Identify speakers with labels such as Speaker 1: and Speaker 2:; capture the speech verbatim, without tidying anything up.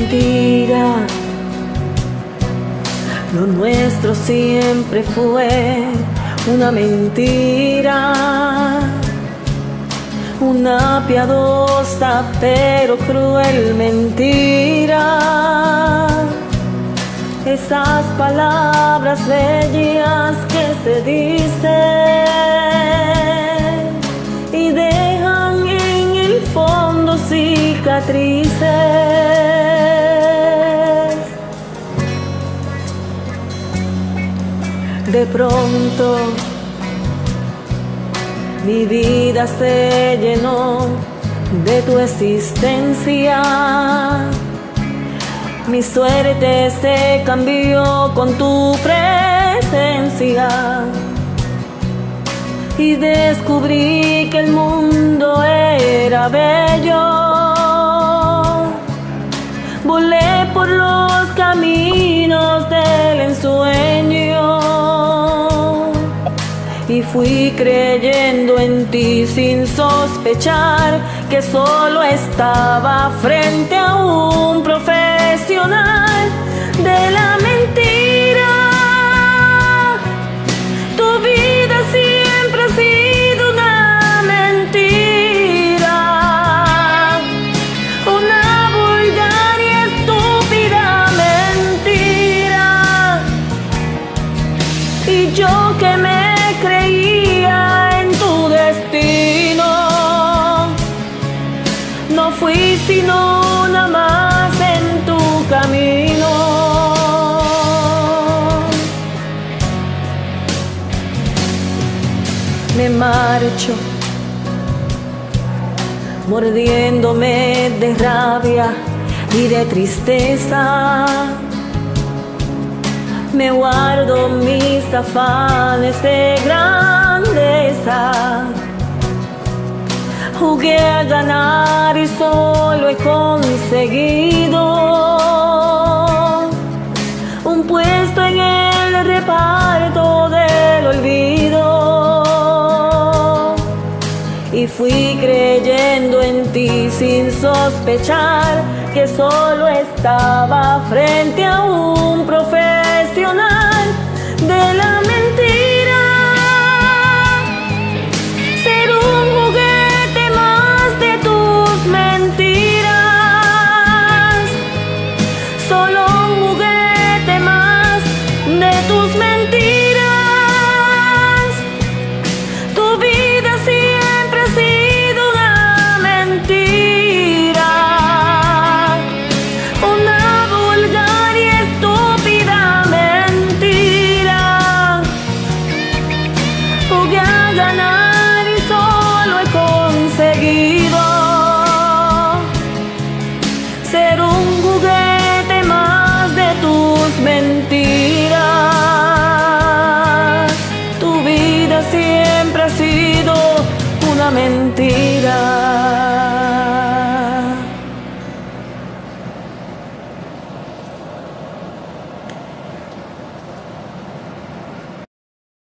Speaker 1: mentira. Lo nuestro siempre fue una mentira, una piadosa pero cruel mentira. Esas palabras bellas que se dicen y dejan en el fondo cicatrices. De pronto mi vida se llenó de tu existencia. Mi suerte se cambió con tu presencia y descubrí que el mundo era bello. Volé por los caminos del ensueño y fui creyendo en ti sin sospechar que solo estaba frente a un profesional de la mentira. Tu vida siempre ha sido una mentira, una vulgar y estúpida mentira. Y yo que me creía en tu destino, no fui sino una más en tu camino. Me marcho mordiéndome de rabia y de tristeza. Me guardo mis afanes de grandeza. Jugué a ganar y solo he conseguido un puesto en el reparto del olvido. Y fui creyendo en ti sin sospechar que solo estaba frente a un profesional de la mentira. Ser un juguete más de tus mentiras, solo un juguete más de tus mentiras.